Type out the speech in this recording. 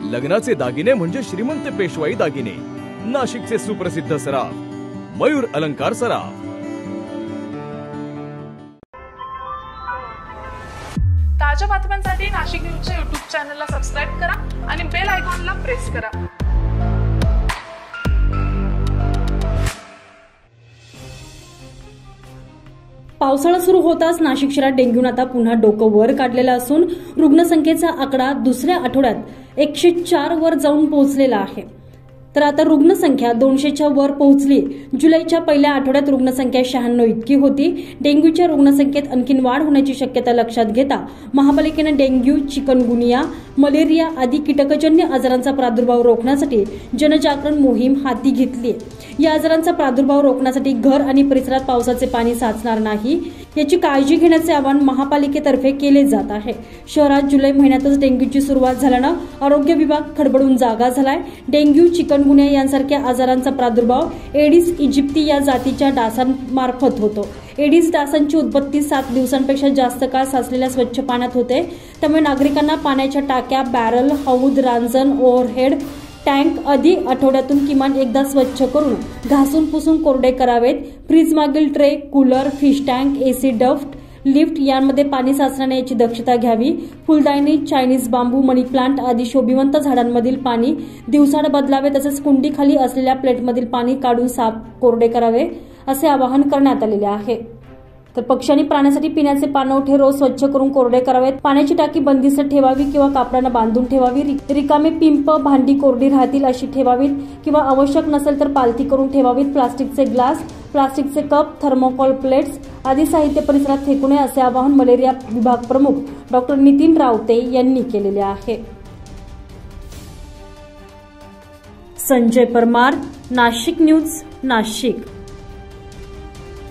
लग्नाचे दागिने म्हणजे श्रीमंत पेशवाई दागिने, नाशिकचे सुप्रसिद्ध सराफ मयूर अलंकार सराफ। ताज्या बातम्यांसाठी नाशिक न्यूजच्या YouTube चॅनलला सबस्क्राइब करा आणि बेल आयकॉनला प्रेस करा। पावसाळा सुरू होताच नाशिक शहरात डेंग्यूने आता पुन्हा डोकं वर काढलेलं असून रुग्णसंख्येचा आकडा दुसऱ्या आठवड्यात 104 वर जाऊन पोहोचलेला आहे। तर आता रुग्णसंख्या 200च्या वर पोहोचली। जुलैच्या पहिल्या आठवड्यात रुग्णसंख्या 96 इतकी होती। डेंग्यूच्या रुग्णसंख्येत आणखी वाढ होण्याची शक्यता लक्षात घेता महापालिकेने डेंग्यू, चिकनगुनिया, मलेरिया आदी कीटकजन्य आजारांचा प्रादुर्भाव रोखण्यासाठी जनजागरण मोहीम हाती घेतली। या आजारांचा प्रादुर्भाव रोखण्यासाठी घर आणि परिसरात पावसाचे पाणी साचणार नाही याची काळजी घेण्याचे आवाहन महापालिकेतर्फे केले जात आहे। शहरात जुलै महिन्यातच डेंग्यूची सुरुवात झाल्याने आरोग्य विभाग खडबडून जागा झालाय। डेंग्यू, चिकनगुनिया यांसारख्या आजारांचा प्रादुर्भाव एडिस इजिप्ती या जातीच्या डासांमार्फत होतो। एडिस डासांची उत्पत्ती 7 दिवसांपेक्षा जास्त काळ साचलेल्या स्वच्छ पाण्यात होते। त्यामुळे नागरिकांना पाण्याच्या टाक्या, बॅरल, हौद, रांजण, ओव्हरहेड टँक आधी आठवड्यातून किमान एकदा स्वच्छ करून घासून पुसून कोरडे करावेत। फ्रीज मागील tray, cooler, fish tank, AC duct, lift यांमध्ये पाणी साचणार नाही याची दक्षता घ्यावी। फुलदाणी, चायनीज बांबू, मनी प्लांट आदी शोभिवंत झाडांमधील पाणी दिवसाआड बदलावे। तसेच कुंडीखाली असलेल्या प्लेटमधील पाणी काढून साफ कोरडे करावे असे आवाहन करण्यात आलेले आहे। तर पक्षी आणि प्राण्यांसाठी पिण्याचे पाणवठे रोज स्वच्छ करून कोरडे करावेत। पाण्याची टाकी बंदिस्त ठेवावी किंवा कापडाने बांधून ठेवावी। रिकामे पिंप, भांडी कोरडी राहतील अशी ठेवावीत किंवा आवश्यक नसेल तर पालथी करून ठेवावीत। प्लास्टिकचे ग्लास, प्लास्टिकचे कप, थर्मोकॉल प्लेट्स आदी साहित्य परिसरात फेकू नये असे आवाहन मलेरिया विभाग प्रमुख डॉक्टर नितीन रावते यांनी केलेले आहे। संजय परमार, नाशिक न्यूज, नाशिक।